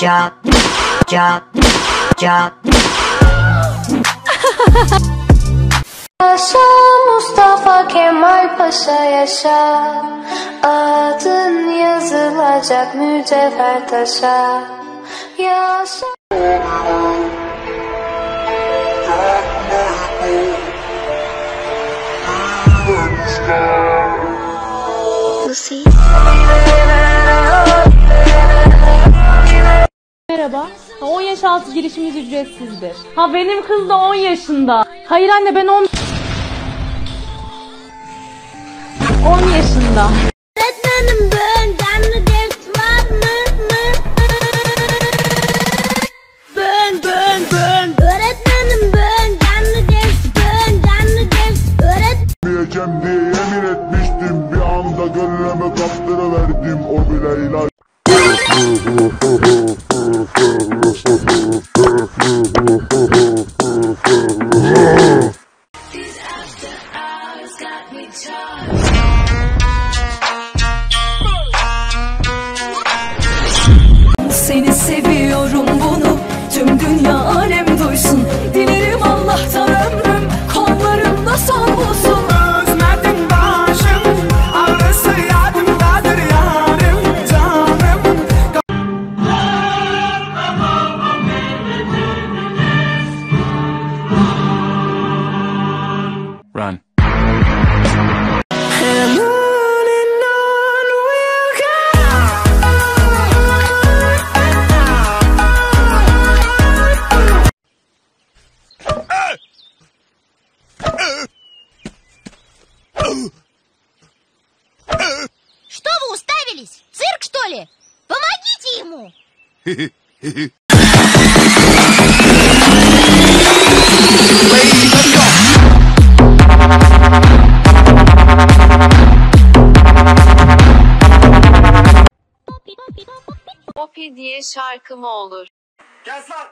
Yaşa Mustafa Kemal Paşa yaşa, adın yazılacak mücevher taşa. Yaşa. Merhaba. 10 yaş altı girişimiz ücretsizdir. Ha benim kız da 10 yaşında. Hayır anne ben 10 yaşında. Öğretmenim benden ders var mı? Öğretmenim benden ders öğretmeyeceğim diye yemin etmiştim, bir anda gönlümü kaptırıverdim o bileyle. Seni seviyorum, bunu tüm dünya alem duysun. Dilerim Allah'tan ömrüm kollarımda son bulsun. Özledim başım, ağrısı yadımdadır yarım canım. Run. Что вы уставились? Цирк, что ли? Помогите ему! Popi diye şarkı mı olur? Kes lan!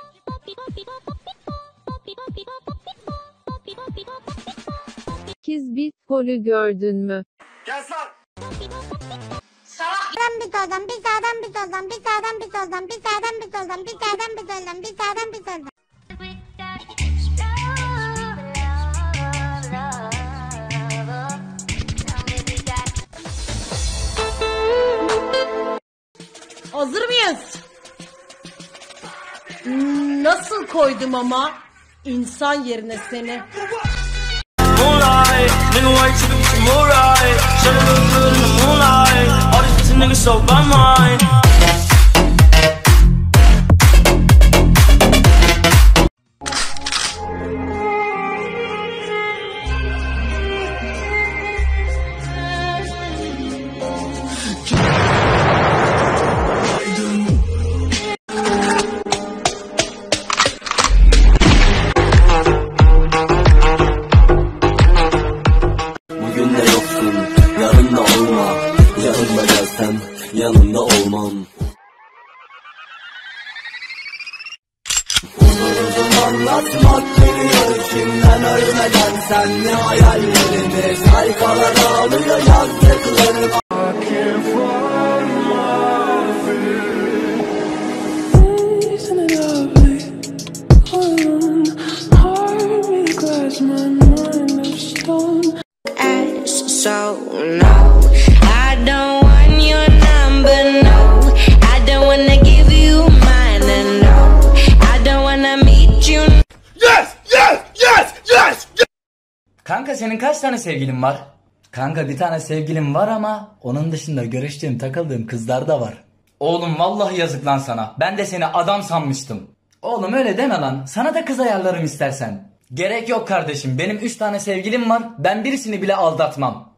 8 bit polü gördün mü? Kes lan! Hazır mıyız? Nasıl koydum ama insan yerine seni. Bugün de yoksun, yarın da olma. Yarın da gelsem, yanında olmam. Uzun anlatmak geliyor içimden, ölmeden sen ne hayallerimi. Sayfalara alıyor yazdıklarım. So no, I don't want your number, no. I don't wanna give you mine, and no, I don't wanna meet you. Yes! Yes! Yes! Yes! Kanka senin kaç tane sevgilin var? Kanka bir tane sevgilim var ama onun dışında görüştüğüm, takıldığım kızlar da var. Oğlum vallahi yazık lan sana. Ben de seni adam sanmıştım. Oğlum öyle deme lan. Sana da kız ayarlarım istersen. Gerek yok kardeşim. Benim 3 tane sevgilim var. Ben birisini bile aldatmam.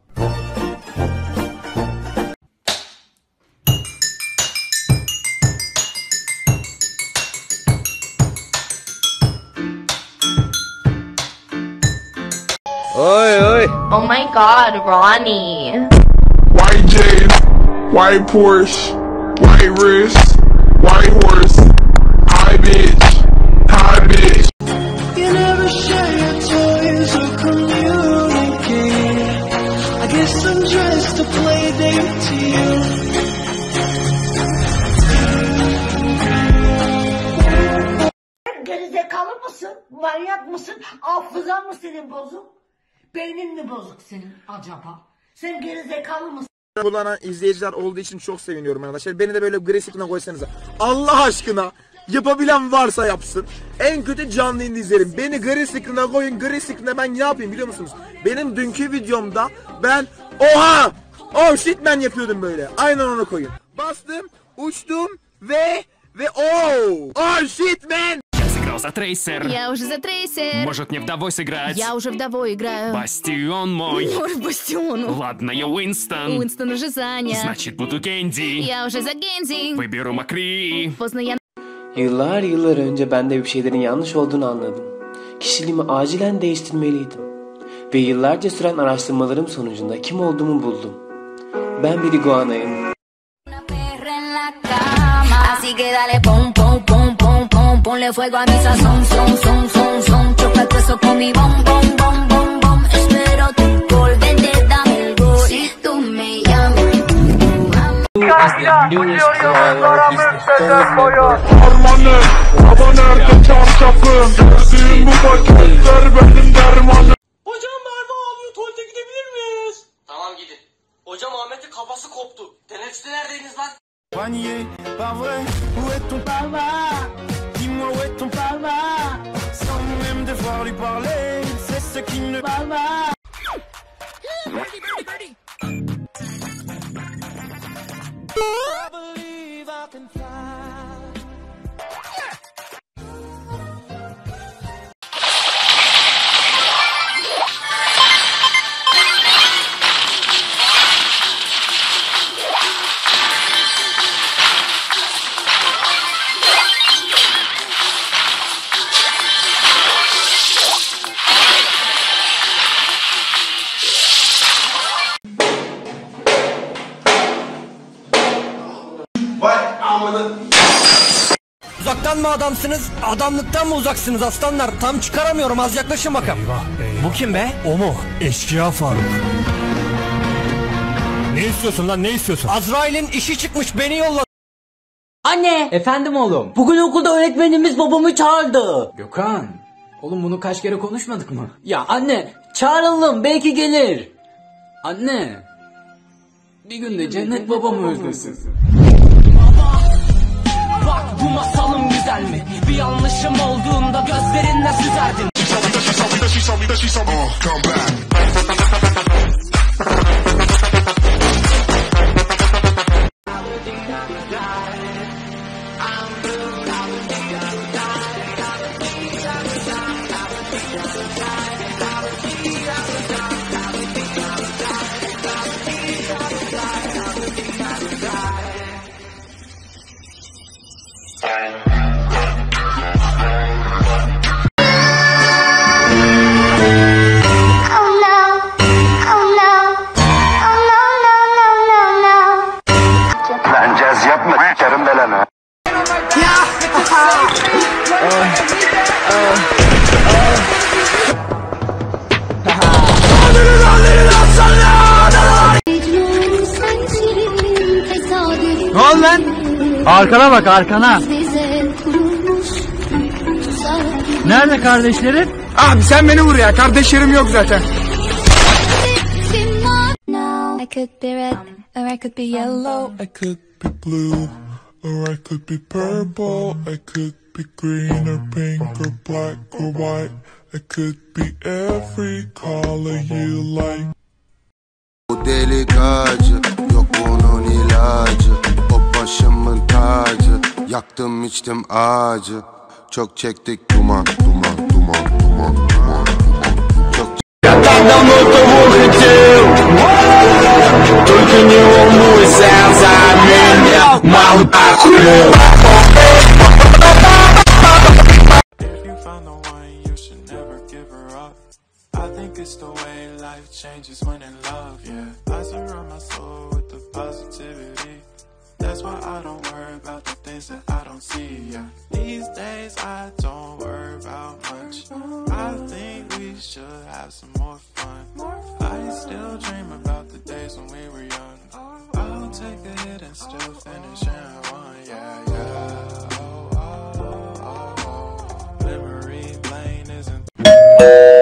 Oi, oi. Oh my god, Ronnie. White J's, white Porsche, white wrist, white horse, high bitch, high bitch. You never share your toys or communicate. I guess I'm dressed to play a date to you. Hafızan mı senin bozuk? Beynin mi bozuk senin acaba? Sen gerizekalı mısın? Kullanan izleyiciler olduğu için çok seviniyorum arkadaşlar. Beni de böyle gri screen'e koysanıza. Allah aşkına yapabilen varsa yapsın. En kötü canlı yayını izlerim. Beni gri screen'e koyun. Gri screen'e ben ne yapayım biliyor musunuz? Benim dünkü videomda ben oha! Oh shit man yapıyordum böyle. Aynen onu koyun. Bastım, uçtum ve oh shit man! Сыграл за трейсер. Я уже за трейсер. Может мне вдовой сыграть? Я уже вдовой играю. Бастион мой. Мор бастиону. Ладно, я Уинстон. Уинстон уже занят. Значит, буду Кэнди. Я уже за Гензи. Выберу Макри. Поздно я... Yıllar önce ben de bir şeylerin yanlış olduğunu anladım. Kişiliğimi acilen değiştirmeliydim. Ve yıllarca süren araştırmalarım sonucunda kim olduğumu buldum. Ben bir iguanayım. Así que dale pom pom pom pom pom, ponle fuego a mi sazón, son, choca el queso con mi bom bom bom bom bom, espero tu gol, vente dame el gol, si tú me llamas. Harmanı, baba nerede çarşafım? Gördüğüm bu paketler benim dermanım. Hocam Merve ağlıyor, tuvalete gidebilir miyiz? Tamam gidin. Hocam Ahmet'in kafası koptu. Teneffüste neredeydiniz lan? Panier, pas vrai, où est ton papa? Dis-moi où est ton papa? Sans même devoir lui parler, c'est ce qui ne parle pas. Birdie. I believe I can fly. Uzaktan mı adamsınız, adamlıktan mı uzaksınız aslanlar? Tam çıkaramıyorum, az yaklaşın bakalım. Eyvah. Bu kim be? O mu? Eşkıya Faruk. Ne istiyorsun lan, ne istiyorsun? Azrail'in işi çıkmış, beni yolla. Anne! Efendim oğlum? Bugün okulda öğretmenimiz babamı çağırdı. Gökhan, oğlum bunu kaç kere konuşmadık mı? Ya anne, çağıralım belki gelir. Anne, bir gün de cennet babamı özlesin. Bak bu masalım güzel mi? Bir yanlışım olduğunda gözlerinden süzerdim. Ne oldu lan? Arkana bak, arkana. Nerede kardeşlerin? Abi sen beni vur ya, kardeşlerim yok zaten. I could be red, or I could be yellow. I could be blue, or I could be purple. I could be green or pink or black or white. I could be every color you like. Bu delik acı, yok bunun ilacı. O başımın tacı, yaktım içtim acı. Çok çektik duman. Я так давно того хотел, только не волнуйся за меня, мало охуел. If you find the one, you should never give her up. I think it's the way life changes when in love, yeah. I surround my soul with the positivity. That's why I don't worry about the things that I don't see, yeah. These days I don't worry about much. I think we should have some more fun. I still dream about the days when we were young. I'll take a hit and still finish in one, yeah. Oh. Memory lane isn't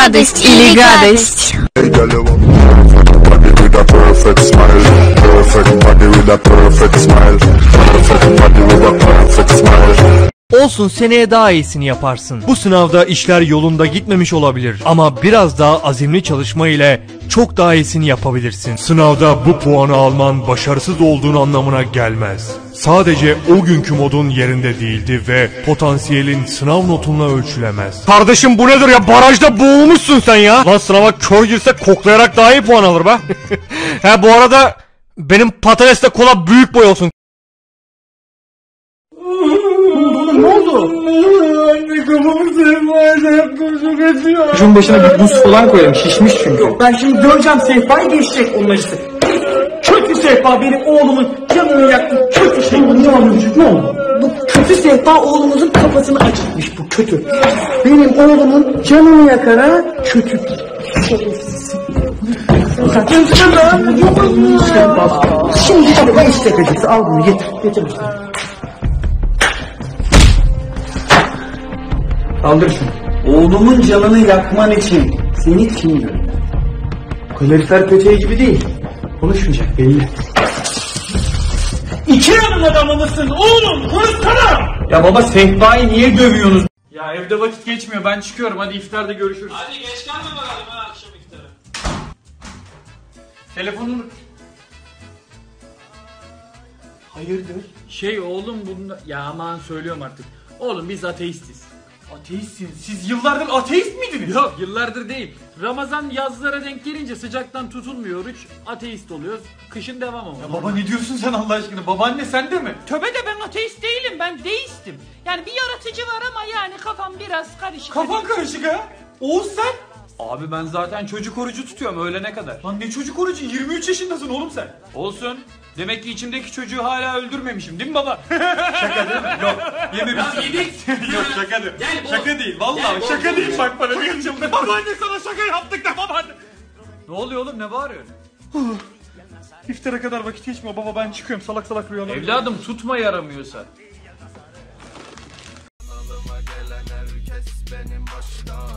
гадость или гадость. Hey girl, you want body with a perfect smile, perfect body with a perfect smile, perfect body with a perfect smile. Olsun, seneye daha iyisini yaparsın. Bu sınavda işler yolunda gitmemiş olabilir ama biraz daha azimli çalışma ile çok daha iyisini yapabilirsin. Sınavda bu puanı alman başarısız olduğun anlamına gelmez. Sadece o günkü modun yerinde değildi ve potansiyelin sınav notunla ölçülemez. Kardeşim bu nedir ya? Barajda boğulmuşsun sen ya. Lan sınava kör girse koklayarak daha iyi puan alır be. He bu arada benim patatesle kola büyük boy olsun. Ne oldu? Anne kafamı sehpayla yaptım, çok acıyor. Şunun başına bir buz falan koyalım, şişmiş çünkü. Ben şimdi göreceğim, sehpayı geçecek onun acısı. Kötü sehpa benim oğlumun canını yaktı. Kötü sehpa. Ne anlıyorsun? Ne oldu? Bu kötü sehpa oğlumuzun kafasını acıtmış, bu kötü. Benim oğlumun canını yakara kötü. Şimdi tabii ben istekeceksin. Al bunu getir. Getir işte. Kaldır şunu. Oğlumun canını yakman için seni kim gönderdi? Kalorifer peteği gibi değil. Konuşmayacak belli. İki yanın adamı mısın oğlum? Konuşsana! Ya baba sehpayı niye dövüyorsunuz? Ya evde vakit geçmiyor, ben çıkıyorum, hadi iftarda görüşürüz. Hadi geç kalma bakalım ha akşam iftara. Telefonunu... Hayırdır? Oğlum bunda... Ya aman söylüyorum artık. Oğlum biz ateistiz. Ateistsiniz? Siz yıllardır ateist miydiniz? Yok, yıllardır değil. Ramazan yazlara denk gelince sıcaktan tutulmuyor oruç. Ateist oluyoruz. Kışın devam ama. Ya baba ne diyorsun sen Allah aşkına? Babaanne sen de mi? Tövbe de, ben ateist değilim, ben deistim. Yani bir yaratıcı var ama yani kafam biraz karışık. Kafan karışık ha? Oğuz sen? Abi ben zaten çocuk orucu tutuyorum öğlene kadar. Lan ne çocuk orucu? 23 yaşındasın oğlum sen. Olsun. Demek ki içimdeki çocuğu hala öldürmemişim değil mi baba? Şaka değil mi? Yok. Yememişsin. Yok şaka değil. Şaka değil. Vallahi şaka değil. Bak bana bir yıldır. Babaanne sana şaka yaptık da babaanne. Ne oluyor oğlum, ne bağırıyorsun? İftara kadar vakit geçmiyor baba, ben çıkıyorum, salak salak rüyalar. Evladım tutma yaramıyorsa. Gelen herkes benim başta.